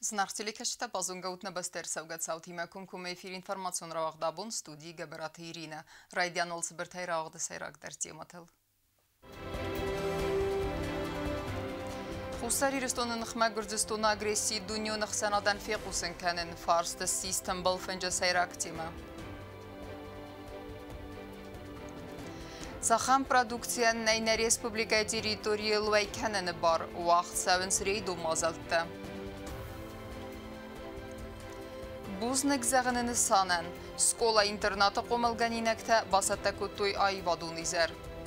Знахтили кашта базунгаут на бастер савгат тима кумкум эфир информацион равагдабун студии габарат Ирина. Райдиан олсбертай равагда сайрак дар темател. Хусари рестонын хма гурдистона агрессии дуньёнах санадан фекусен канен фарста систем балфенджа сайрак тема. Сахам продукция найна республика территории луай канен бар вахт савенс рейду мазалтта. Бузник зағынын санан, скола-интерната қомылғанинәкті басатта көттой айвадун изер.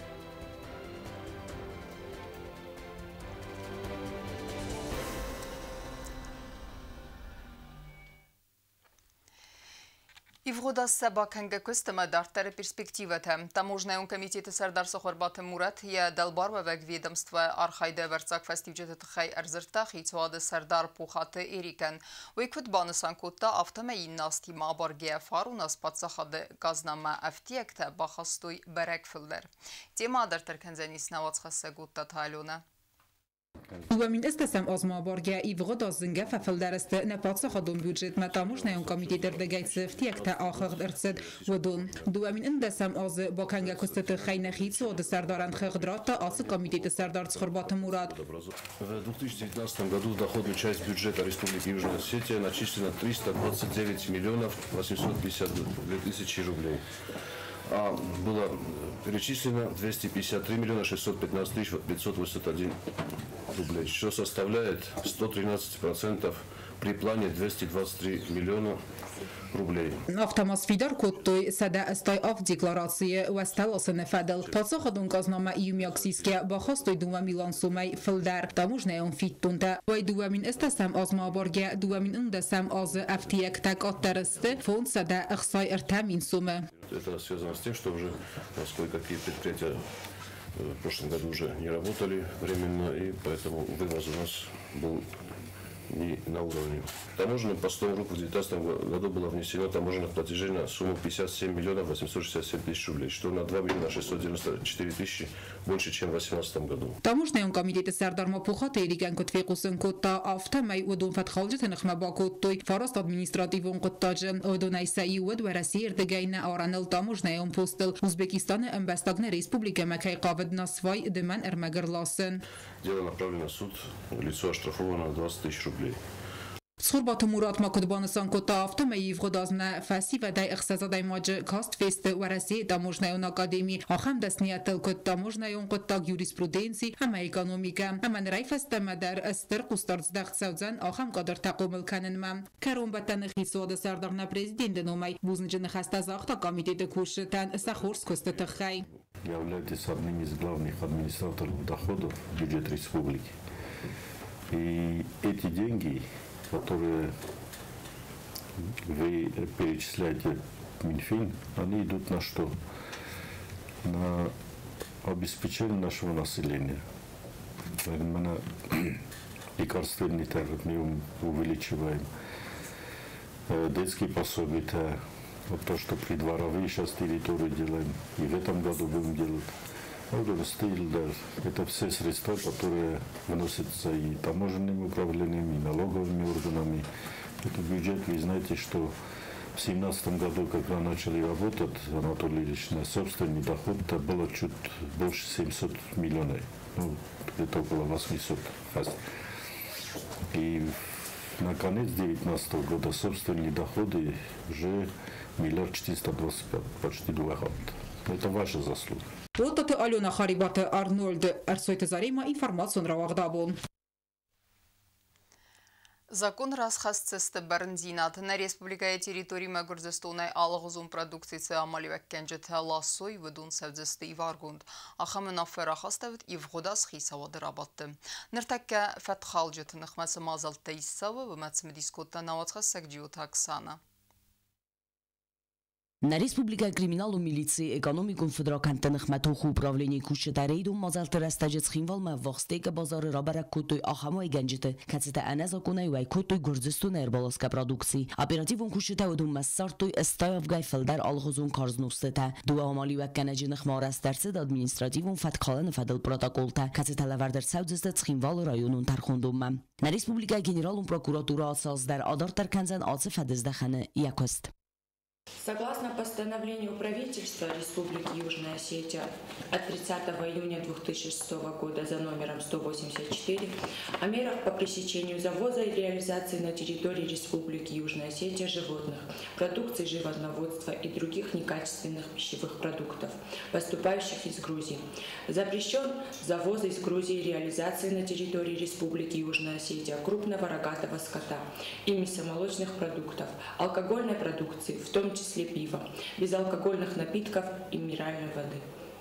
Ивгода сабаканга костама дартара перспективата. Таможная комитета Сардар Сохорбат Мурат я Далбарва вег ведомства Архайда Верцак фестивджет Тхай Арзертах и Цуада Сардар Пухата Эрикан. Уиквит банасан котта автомаин насти мабарге фару нас пацахады газнама автиекта бахастой берекфилдер. Тема дартар канзанис навацхаса гутта талюна. ومن استسم آزما بارگه ایوغا دازنگه ففلدرست نپاتسا خدون بودجت متاموش نیون کمیتی دردگیت سفتیک تا آخر درست ودون دومین اندسم آز با کنگه کستت خین خیت و سردارند خقدرات تا آس کمیتی سردار Схорбат Мурат. В 2019 году в доходную часть бюджета Республики Южная Осетия начислено 329 миллионов 852 тысячи рублей. А было перечислено 253 миллиона 615 тысяч 581 рублей, что составляет 113% при плане 223 миллиона рублей. Автомас фидер коттой сада اسтай اف декларации و استلاس نفدل پاسخ خدون گازنامه ایومیاکسیسکه با خواستوی دومی لانسومی فلدر تاموش نیون فیتون تا و دومین استسم از مابارگه دومین اندسم از افتیک تک آترسته فون سدا اخصای ارتامین سومه. Это связано с тем, что уже кое-какие предприятия в прошлом году уже не работали временно, и поэтому вывоз у нас был не на уровне. Таможенным постом РУП в 2019 году было внесено таможенных платежей на сумму 57 миллионов 867 тысяч рублей, что на 2 миллиона 694 тысячи больше, чем в 2018 году. Таможенный комитет Сардар Мапухата Эрикан Котфекусен Котта Автомай Удун Фатхалджет Нахмаба Коттой Фараст административон Коттаджен Удунай Саиуд Варасир Дегайна Аранел Таможенный Постел Узбекистан Эмбастагна Республика Макай Кавед Насвай Деман Эрмагерласен. Дело направлено в суд, лицо оштрафовано 20 тысяч рублей. Схорбат Мурат Макудбансан Кота Автомай Евгодазна Фаси و دای اختصاصای ماج کاست فست و رسی تاموجنای اون اکادمی آخام دستنیات کت تاموجنای اون کتا یوریسپرودنسی هم اکونومیکا هم رای فست مدار استر قستارز دخت سوزن آخام قدر تقوم الکنن مم کرون بتن خیسود سردار نپرزیدند نومی بوزنجن خسته زاخت کمیته کوشتن سخورس کست تخی. Являетесь одним из главных администраторов доходов в бюджет республики. И эти деньги, которые вы перечисляете в Минфин, они идут на что? На обеспечение нашего населения. Мы лекарственный тариф мы увеличиваем, детские пособия, вот то, что придворовые сейчас территории делаем, и в этом году будем делать. Это все средства, которые выносятся и таможенными управлениями, и налоговыми органами. Это бюджет, вы знаете, что в 2017 году, когда начали работать, Анатолий Ильич, на собственный доход, это было чуть больше 700 миллионов, ну, где-то около 800. И на конец 2019 года собственные доходы уже 1 425 почти 2 года. Это ваша заслуга. Вот это Алена Харибата Арнольд Арсойте Зарима информацию равагдабун. Закон расхасцесті бәріндинат на республикая территории Мәгүрзістонай алғызун продукциясы амали вәккенжеті лассой выдун сәвзісті иваргунд. Ахамын аффера хаставыт ивғудас хисавады рабатты. Ныртәкке фәтхал жеті нықмасы мазалтта иссавы вымәтсімі дискотта наватқа сәкджиу таксана. На республика криминал у милиции экономикум федеракан тынықматуху управление кушетарейду мазалтыр астажец хинвалма вахстега базары рабара кутуй ахамой генджиты кацета аназа кунай вай кутуй гурзистун эрболоска продукции оперативун кушетаудум массартуй эстаев гайфелдар алхузун карзнустета дуа амали вакканажинах марастарсед административун фаткалан фадл протоколта кацета лавардер саудзестет хинвал районун тархундум на республика генералун прокуратура асаздар адартар канзан ациф адыздаханы якост. Согласно постановлению правительства Республики Южная Осетия от 30 июня 2006 года за номером 184 о мерах по пресечению завоза и реализации на территории Республики Южная Осетия животных, продукции животноводства и других некачественных пищевых продуктов, поступающих из Грузии. Запрещен завоз из Грузии и реализации на территории Республики Южная Осетия крупного рогатого скота и мясомолочных продуктов, алкогольной продукции, в том числе пива, безалкогольных напитков и минеральной воды.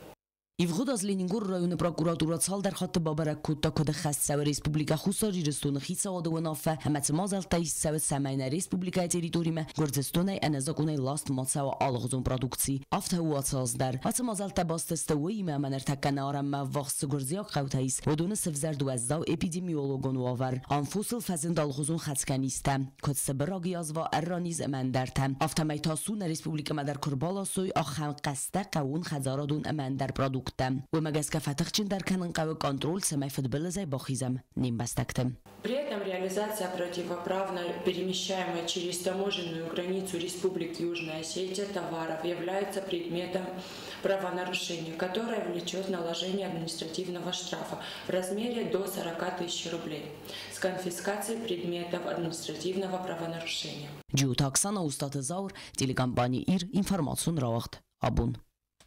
Ивгод аз Ленингур районы прокуратура цал дар хатты бабарак кутта кода хасса республика хусари рестуны хица одуанафа хамат мазалта иссава самайна республика территориме гордестунай аназакунай ласт мацава алгузун продукции афта уацаздар ат мазалта бастеста уиме манер таккана арам вахс горзиак қаутайс ودون سفزر دو از داو اپیدمیولوگون وآور آنفوسل فزند آلغوزون خدسکنیستم کد سبراگی از و ارانیز امندرتم افتمی تاسون республика مدر کربالا سوی آخم قسته قوون خزارادون امندر پرادوکتم و مگس که فتخچین در کنن قوی کنترول سمی فدبلزای باخیزم نیم بستکتم. При этом реализация противоправно перемещаемой через таможенную границу Республики Южная Осетия товаров является предметом правонарушения, которое влечет наложение административного штрафа в размере до 40 тысяч рублей с конфискацией предметов административного правонарушения. Джута Оксана Устат Заур, телекомпания ИР, информацию нравахт. Абун.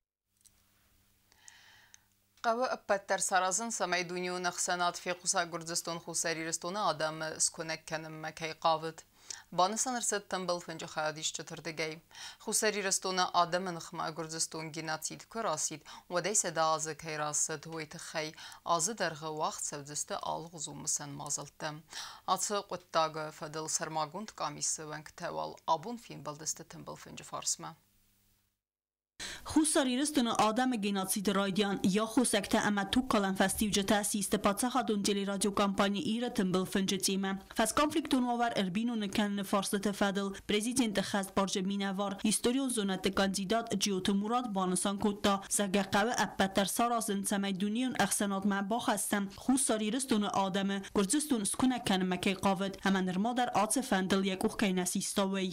قوة أبتر سرازن سميدونيو نخسنات في قصا قردستون خوساري رستون آدم سكونك كنم مكي قاود بانسان رسد تنبل فنج خاديش چتردگي خوساري رستون آدم نخما قردستون جناتيد كراسيد ودي سدا آزه كي راسد هوي تخي آزه درغ وقت سودست آلغزو مسن مازلتم آتسا قطاق فدل سرماغوند قاميس وانك توال آبون فين بلدست تنبل فنج فارسما خوساری رستون آدم گیناتسید رایدیان یا خوسکته اما تو کلان فستیوجه تاسیست پاتسخا دونجلی رادیو کمپانی ایره تنبل فنجتیمه فس کنفلیکتون وار اربینو نکن فرصت فدل پرزیدنت خست بارج مینوار هیستوریون زونت کاندیدات جیوت مراد بانسان کتا زگه قوه اپتر سارازن سمیدونیون اخسانات معباخ هستم خوساری رستون آدم گرزستون سکونه کنمکی قاود همان نرمادر آت فندل یک اوخ که نسیستاوی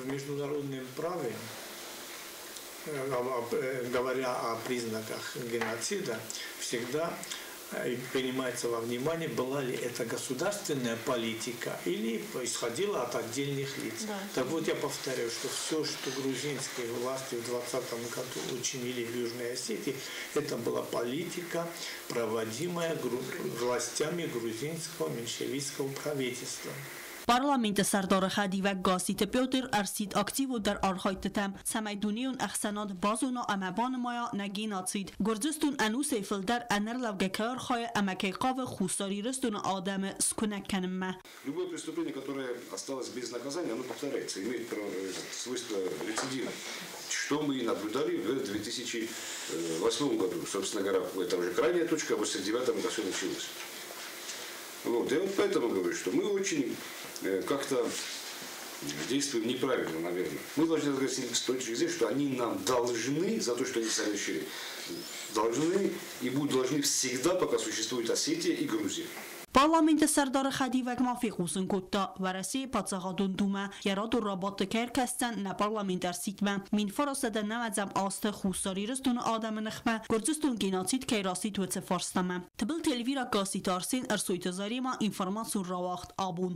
говоря о признаках геноцида, всегда принимается во внимание, была ли это государственная политика или исходила от отдельных лиц. Да. Так вот, я повторяю, что все, что грузинские власти в 2020 году учинили в Южной Осетии, это была политика, проводимая властями грузинского меньшевистского правительства. پارلمانت سردار خدی و گاسیت پیوتر ارسید اکتیو در آرخایت تم سمیدونیون اخسانات بازونا امبان مایا نگیناتسید گرزستون انوس فلدر انر لوگکار خای امکی قاو خوستاری رستون آدم سکونک کنم. Любое преступление, которое осталось без наказания, оно повторяется, имеет свойство рецидива. Что мы наблюдали в 2008 году, собственно говоря, это уже крайняя точка, а в 1989 это все началось. Вот, я вот поэтому говорю, что мы очень как-то действуем неправильно, наверное. Мы должны разгласить с точки зрения, что они нам должны, за то, что они совершили, должны и будут должны всегда, пока существует Осетия и Грузия. پارلمانت سردار خدی و موافق حسن کتا ورسی پاتساقادون دوما یراد و رابط کر کستن نه پارلمانت ارسیتمه من فراسده نمازم آست خوستاری رستون آدم نخمه گرزستون گیناتید که راستید و تفارستمه تبل تلویرا گاسی تارسین ارسویت زاری ما اینفرماسون رواخت آبون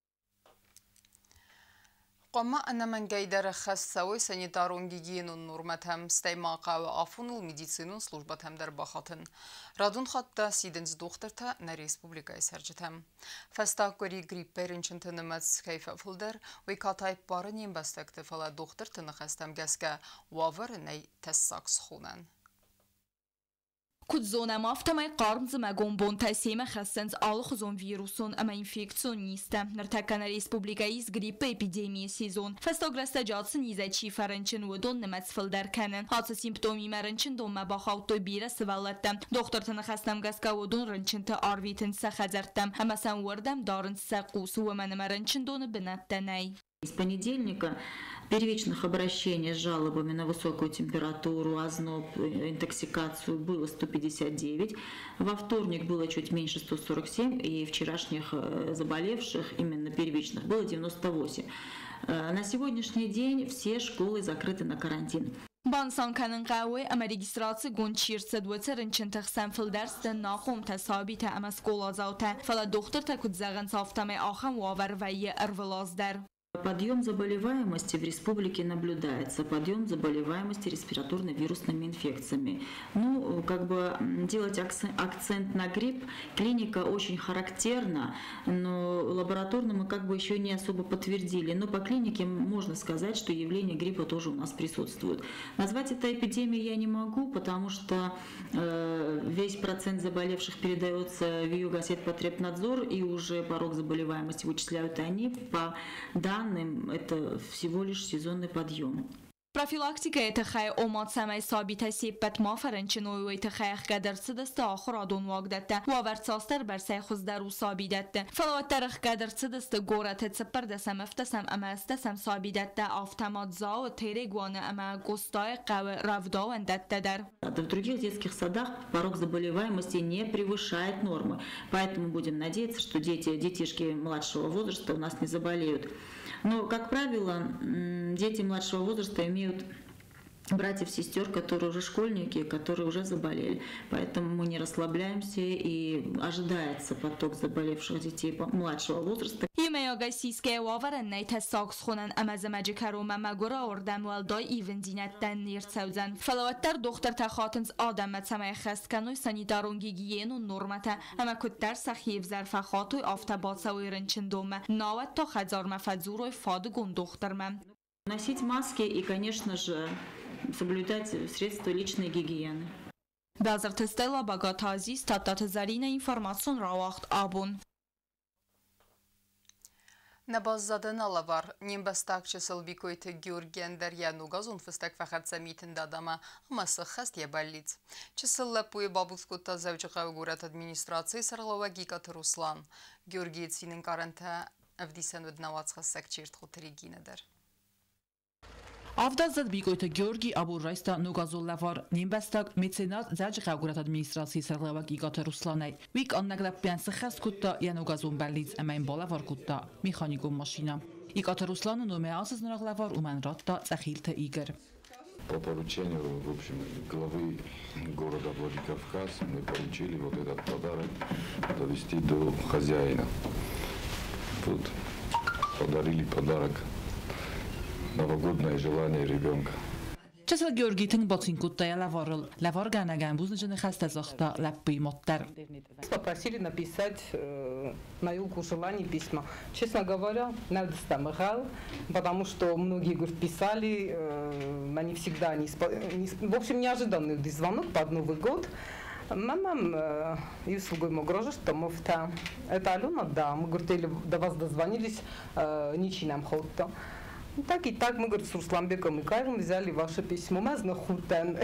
قما أن من جيدر خاص سوي سانيتارون جيجين نورمتهم استيماقا وعفون الميديسينون سلوجبتهم در باخاتن رادون خاطة سيدنز دوخترتا نريسبوبليكا سرجتهم فستاكوري غريبيرنشن تنمتس كيف فلدر ويكاتاي بارنين بستكت فلا دوخترتا نخستم جسكا وافر ني تساكس خونن Kod zona maftamay qarmz magum bon tasima khasens al khuzon virusun ama infeksion niste. Nertakana respublikayis grip epidemiye sezon. Festograsta jatsın izachi farançın udon nematsfil derkanen. Hatsa simptomi marançın donma baxavtoy bira sivalattam. Doktortana khastam gaska udon rançınta arvitin sa khazartam. Ama san wardam darın sa qusu wa man marançın donu binattanay. С понедельника первичных обращений с жалобами на высокую температуру, озноб, интоксикацию было 159. Во вторник было чуть меньше 147, и вчерашних заболевших, именно первичных, было 98. На сегодняшний день все школы закрыты на карантин. بانسان کنن قوی اما رجیستراسی گون چیرسد و ترن چند تقسیم فل درس ناخوم تصابیت اما سکولا زاوته فلا دختر تکود زغن صافتم آخم واور وی اروالاز در. Подъем заболеваемости в республике наблюдается, подъем заболеваемости респираторно-вирусными инфекциями. Ну, как бы делать акцент на грипп, клиника очень характерна, но лабораторно мы как бы еще не особо подтвердили. Но по клинике можно сказать, что явление гриппа тоже у нас присутствует. Назвать это эпидемией я не могу, потому что весь процент заболевших передается в Югосетпотребнадзор, и уже порог заболеваемости вычисляют они по данным. Это всего лишь сезонный подъем. Профилактика это хай омат самай сабита сиппет ما فرنچنوی و تخیخ قدرت دست آخر آدون واقدته و ورساستر بر سیخوز در و سابیدته فلوات ترخ قدرت دست گورت تسپر دسم افتسم اما استسم سابیدته آفتمات زا و تیرگوانه اما گستای قوی رفدا و اندته در. В других детских садах порог заболеваемости не превышает нормы, поэтому будем надеяться, что детишки младшего возраста у нас не заболеют. Но, как правило, дети младшего возраста имеют братьев, сестер, которые уже школьники, которые уже заболели. Поэтому мы не расслабляемся и ожидается поток заболевших детей младшего возраста. Юмеогасийская ваваренной тесакс хунан амазамаджи карума магура ордам валдай ивендинеттен нирцаузан. Фалаваттар доктор тахатынс адамат самай хасткануй санитарун гигиену нормата. Ама куттар сахиев зарфахатуй автобацауй рынчындома. Нават то хадзарма фадзуруй фадгун докторма. Носить маски и, конечно же, соблюдать средства личной гигиены. Базар Стелла Багатази, статат Зарина информацион равахт абун. На баззаден алавар, нимбастак чесел бикойте Георгиен Дарья Нугазун фестак фахат самитен дадама, амасы хаст ебаллиц. Чесел лапуе бабускута завчаха угурат администрации сарлава гикат Руслан. Георгиет синен каранта авдисен веднавац хасак чирт хотеригинедер. Avdazad bigojte Georgi Aburrajsta Nugazul-Lavar nimbestak mecenat zelcik augurat adminisztráció szerlevek igate Ruszlanej. Vik annak leppian szexhez kutta Janugazun belliz emein balavar kutta mechanikum mašina. Igate Ruslanu nume asaznorag lavar umen ratta cechilte Iger. По поручению, в общем, главы города Владикавказ мы поручили вот этот подарок довести до хозяина. Вот, подарили подарок. Новогодное желание ребенка. Чесел Георги тын ботинкутта лаварл. Лаварганаган бузнажен хаста захта лаппи моттер. Попросили написать на Юлку желаний письма. Честно говоря, надо стамыгал, потому что многие писали, они всегда в общем, неожиданный звонок под Новый год. Мама, Юсугой Могрожа, что мовта. Это Алена, да. Мы, говорили, до вас дозвонились, ничего нам хотто. Так и так мы, говорит, с Русланбеком и Кайром взяли ваше письмо. Мы знахутен.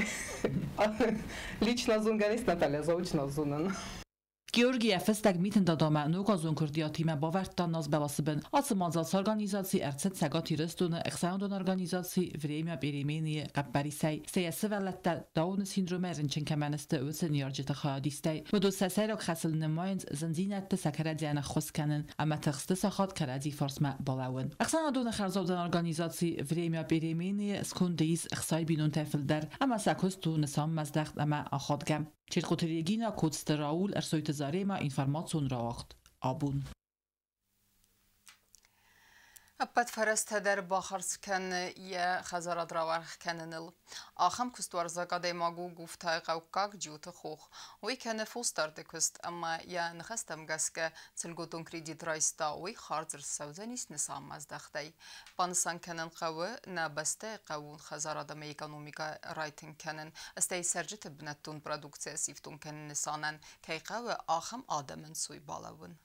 Лично зунганист Наталья заочно зунан. Georgi festeg miten dadama Nugazun kurdiatime bavertan nas belasibin. Atsamazals organizacji ercet szegati röstune exaundon organizacji vremia berimenie kapparisej. Sejesse vellette Down syndrome rinchen kemeneste ösen yarjeta khadistej. Mudu sesero khasel nemoyens zanzinette sakaradiana khoskanen ama txste sahat karadi forsma balawen. Exaundon kharzovdan organizacji vremia berimenie skundis exsay binun tefilder ama sakostu nesam mazdacht ama akhadgam. Čirkotirigina kod Raul ersojte zarema informacion racht. Abun. أبد فرست در باخرس کن یه خزارات راورخ کننل. آخم کست ورزگا دیماگو گفته قوقاق جوت خوخ. وی کنه فوستر دکست اما یه نخستم گسکه تلگوتون کریدیت رایستا وی خارزر سوزنیس نسام از دختی. بانسان کنن قوه نبسته قوون خزارات دم اکونومیکا رایتن کنن. استی سرجت بنتون پرودکسیه سیفتون کنن نسانن که قوه آخم آدمن سوی بالاون.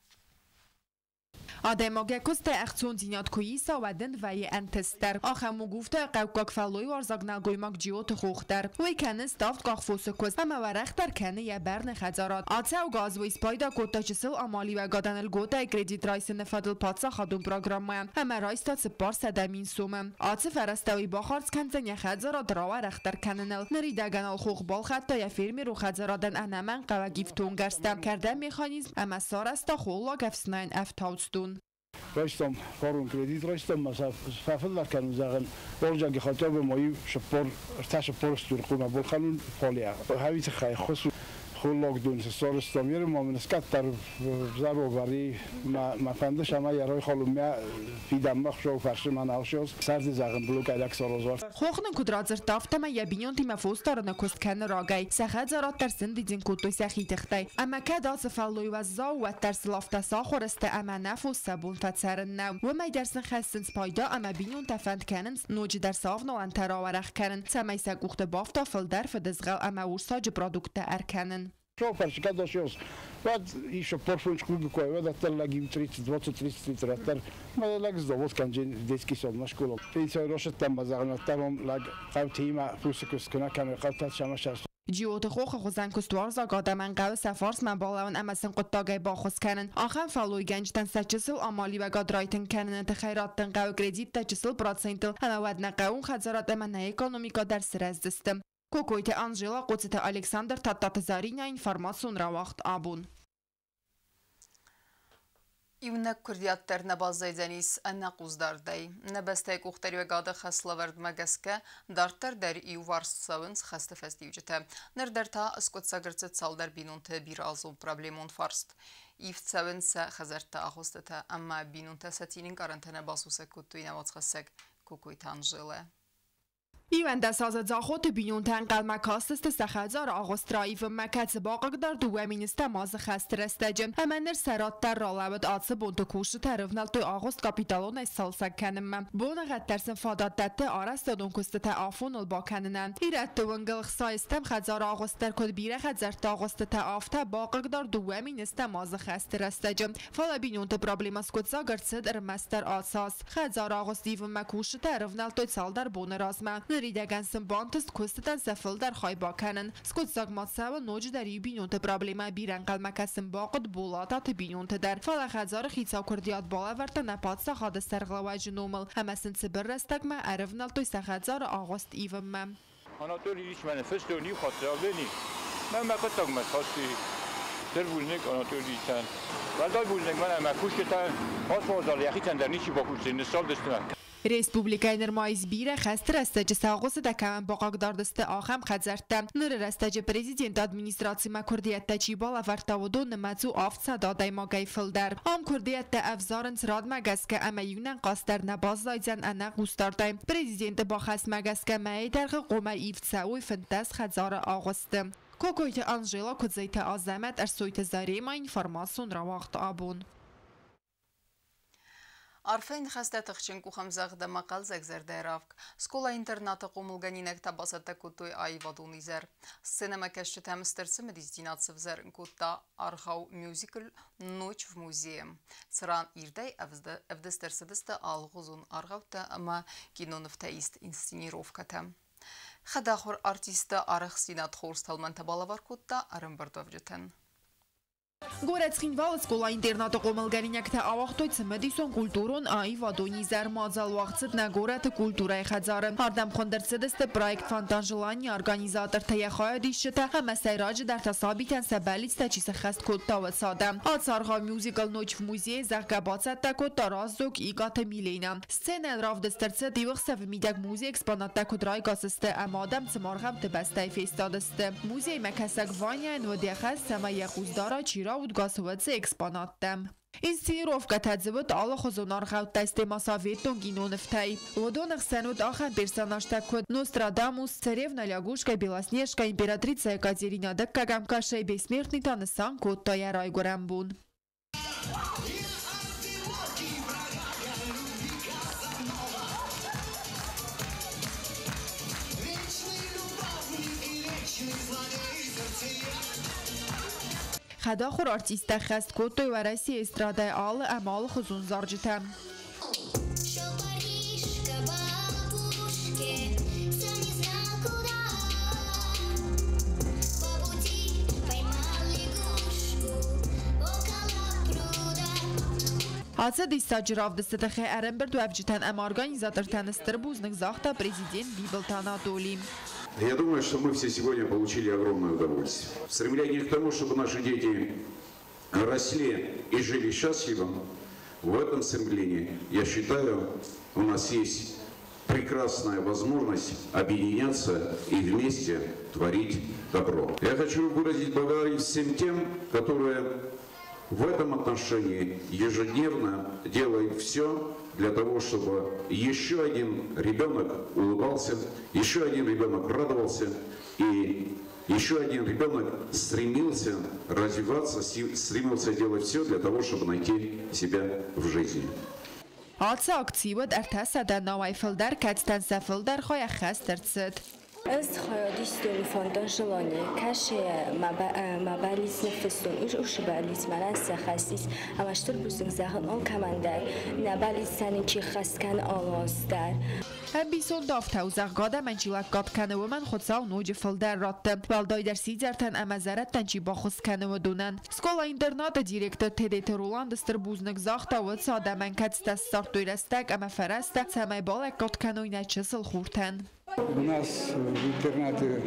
آدماگه کست اخچون دینات کویسا و دند و یه انتستر آخمو گفته قوقاق فلوی وارزاگ نگویماگ جیوت خوختر وی کنه ستافت قاق فوسو کست اما ورختر کنه یه برن خزارات آتسه و گاز وی سپایدا کتا چسل آمالی و گادن الگوتا کریدیت رایس نفادل پاتسا خادون پروگرام مایم اما رایستا سپار سدامین سومم آتسه فرستاوی باخارز کنزن یه خزارات راوه رختر کننل نریدگن الخوخ بال خطا یه فیرمی رو خزاراتن انمن قوه گیفتون گرستم کرده میخانیزم اما سارستا خولا گفسنین افتاوستون رایستم کارون کردید رایستم مثلا فافل کنم زاغن برجا خاطر به مایی شپور ارتاش پرستور قوم بالخلون فالیا هویت خای خصو خلاق دون سارستم یه ما منسکت در زارو باری ما فندش اما یارای خالوم میا فیدم مخشو فرش من آشوز سرد زاغن بلوک ایلک سارزار خوخن کدرات زرتافت ما یه بینیون تیم فوستار نکست کن راگای سخت زرات در سندی دین کتوی سخی تختی اما که داز فلوی و زاو و در سلافت ساخورست اما نفوس سبون فتسرن نو و ما درسن خستن سپایدا اما بینیون تفند کنن نوج در صاف نو انترا ورخ کنن سمی سگوخت بافتا فل در فدزغل اما ورساج پرودکت ارکنن شو فرشكات داشيوس بعد يشوف برفونش كل كوي بعد تلاقي 30 لتر ما لاقي زوات كان جين ديسكي سول مشكله في سيروش تم زغنا تمام لاق قوتيما فوسكس كنا كان قوتات شماش جیوت خوخ خوزن کستوار زاگاده من قو سفارس من بالاون امسن قطاقه باخوز کنن آخر فالوی گنجتن سچسل آمالی و گاد رایتن کنن تخیراتن قو کردیت تچسل پراتسنتل همه ودن قوون خزارات من نه اکونومیکا در سرز دستم کوکویت آنجلا قدست الکساندر تاتات زارینیا اینفارماسیون را وقت آبون ایونک کردیات در نبازای زنیس نقوز داردی نبسته کوختری و گاده خسلا ورد مگسکه دارتر در ایو وارس سوینس خسته فستیوجته نردرتا اسکوت ساگرت سال در بینونت بیر آزو پرابلیمون فارست ایفت سوینس خزرتا آخوستتا اما بینونت ستینین قرنطنه باسوس کتوی نواز خسک کوکوی تانجله ایوند سازد زاخوت بینون تنقل مکاستست سخزار آغوسترایی و مکت باقق در دوامینست ماز خست رستجن همانر سرات در رالابد آتس بونتو کوش ترفنال توی آغوست کپیتالون سالسک کنم بونه غد ترسن فادات دته آرست دون کست آفون البا کننن ایرد دوانگل خسایستم خزار آغوستر کد بیره خزرت آغوست آفتا باقق در دوامینست ماز خست رستجن فالا بینون تا پرابلیماس کتسا گرسد ارمستر آساس خزار آغوستی و مکوش ترفنال توی سال در بونه رازمه ریدگن سمبانتست کستن سفل در خای باکنن سکوت زاگمات سوا نوج در یو بینونت پرابلیما بیرن قلمک سمباقت بولاتا تبینونت در فالخ هزار خیصا کردیات بالا ورتا نپاد سخاد سرغلواج نومل همسن سبر رستگ ما عرفنال توی سخزار آغاست ایوم مم آناتولی ریش منفست و نیو خاطر آبلینی من مکت تاگمت خواستی در بولنک آناتولی تن ولدای بولنک من امکوش که تن خواست بازار یخی تن در نیچی باکوش نسال دستمک ریسپوبلیکای نرمایز بیره خست رستج ساقوس دکمن باقاق داردست آخم خزرتم نر رستج پرزیدنت ادمینستراسی ما کردیت تچی بالا ورتاودو نمازو آفت صدادای ما گیفل در آم کردیت افزارن سراد مگس که اما یونن قاستر نباز لایزن انا قوستاردایم پرزیدنت با خست مگس که مای درخ قومه ایفت ساوی فنتس خزار آغستم کوکویت آنجلا کدزیت آزمت ارسویت زاری ما اینفارماسیون را وقت آبون عرفين خسته تخشين كو خمزاغ دا مقال زكزر ديرافك سكولا انترنات قوم الغنينك تباسط كوتوي اي ودوني زر السينما كشت همسترسم ديزدينات سفزر كوتا ارخاو ميوزيكل نوچ في موزيم سران ايرداي افدسترسدست الغوزون ارغوتا اما كينو نفتايست انسценировката خداخور ارتيست ارخ سينات خورستالمن تبالавар كوتا арымбардовжетен Горецкин вал скола интерната қомылгаринякта авақтойцы медисон культурон ай вадони зер мазал вақцит на горет культурай хазарым. Ардам хондерцедесте проект фантан желани организатор таяхая дишчета хама сайраج дар тасабитен себалиста чиса хест кутта و садам. Ацарха мюзикл ноч в музее захгабацетта кутта раздок игата милейнам. Сценен рав дестерце дивых сев мидек музей экспонатта кудрай гасесте амадам цмархам тбестай фестадесте. Музей мекесек ванyan و دیخست سما یخوزدارا چیرا 420 էքսպոնատ դեմ։ Ինսցենիրովկա թաձվոտ ալը խոզոնար խավտայս տեմասավետոն գինոնվթայ։ Ոդոնախ սանուտ ախան персонажтակոտ Нострадамус, царевна лягушка, Белоснежка, императрица Екатерина Даккагамка, бессмертный танысан котто ярай горамбун. Хадахур артиста хаст коттой ва Россия эстрада ал амал хузун заржита. Ацад истаджирав дестатахе Эренберт вебжитан ам организатор стрбузных захта президент Бибелтан Анатолий. Я думаю, что мы все сегодня получили огромное удовольствие. В стремлении к тому, чтобы наши дети росли и жили счастливо, в этом стремлении, я считаю, у нас есть прекрасная возможность объединяться и вместе творить добро. Я хочу выразить благодарность всем тем, которые в этом отношении ежедневно делают все для того, чтобы еще один ребенок улыбался, еще один ребенок радовался и еще один ребенок стремился развиваться, стремился делать все для того, чтобы найти себя в жизни. Ացը ակցիվդ արտասադա նավայֆլդար կացտան սաֆլդար խոյա խաստերցդ. از خیادیستونی فاندان جلانی کشه مبالیز نفسون اوش بالیز مرز خستیس همشتر بزنگ زهان آن کمندر نبالیز سنین چی خست کن آلازدر هم بیسون دافته و زغگاده من چیلک گاد کنه و من خودسا و نوج فلدر راتم والدای در سیزرتن امزارت تنچی با خست کنه و دونن سکولا اینترنات دیرکتر تدیت رولان دستر بوزنگ زاخته و ساده من کتست سارت دویرستگ اما فرسته سمای بالک گاد کنه و نچسل خورتن. У нас в интернате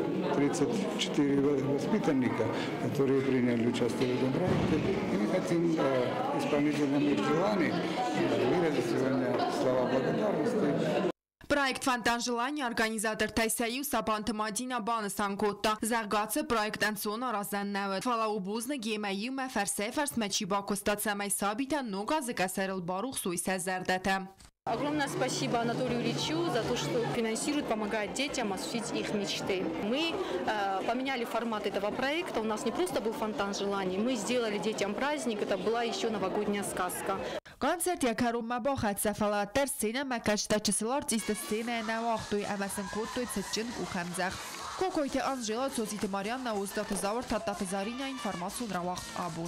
34 воспитанника, которые приняли участие в этом проекте. И мы хотим исполнителям их желаний выразить сегодня слова благодарности. Проект «Фонтан желаний» организатор Тайсаю Сабанта Мадина Банасанкотта. Заргаться проект Ансона Разаннават. Фалаубузна гемаюма фарсефарс мачиба костацамай сабита нога закасарил барух суйса зардата. Огромное спасибо Анатолию Ильичу за то, что финансирует, помогает детям осуществить их мечты. Мы поменяли формат этого проекта. У нас не просто был фонтан желаний, мы сделали детям праздник. Это была еще новогодняя сказка. Концерт якарум мабахат сафалаттар сцена макачтачысыл артиста сцена навахтуй амасын коттуй цитчин ухамзах. Кокойте Анжела Цозите Марьянна уздатызавр таттатызарина информацию равахт абун.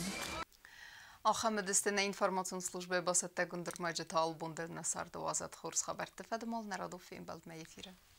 Ахамедистine informasyon службы басатта гундырмajı tal bunderna sardı azat xors xabar tefadmal naradov film bald meyfire.